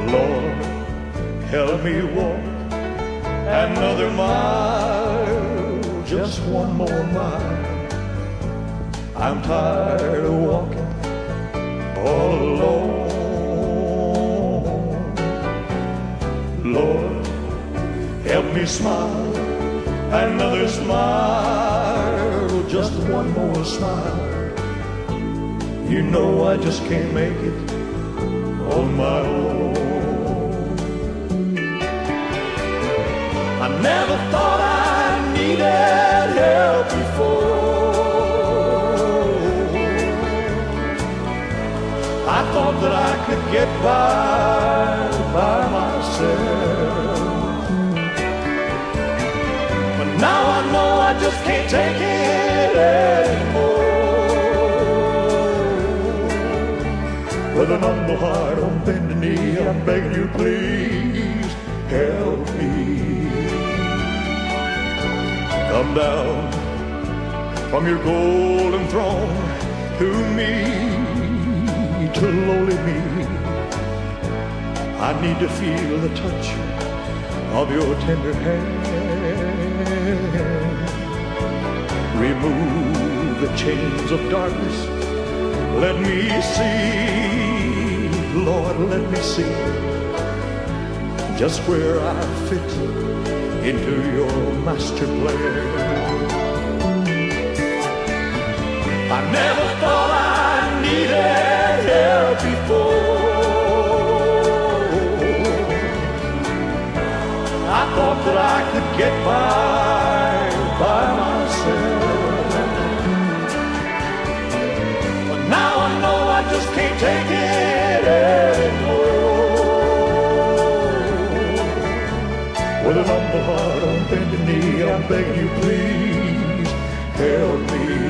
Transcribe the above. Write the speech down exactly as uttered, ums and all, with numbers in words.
Lord, help me walk another mile, just one more mile. I'm tired of walking all alone. Lord, help me smile another smile, just one more smile. You know I just can't make it on my own. I never thought I needed help before. I thought that I could get by by myself, but now I know I just can't take it anymore. With an humble heart on bended knee, I'm begging you, please help me. Come down from your golden throne to me, to lowly me. I need to feel the touch of your tender hand. Remove the chains of darkness. Let me see, Lord, let me see just where I fit into your master plan. I never thought I needed help before. I thought that I could get by by myself, but now I know I just can't take it anymore. With an humble heart on bended knee, I'm begging you, please help me.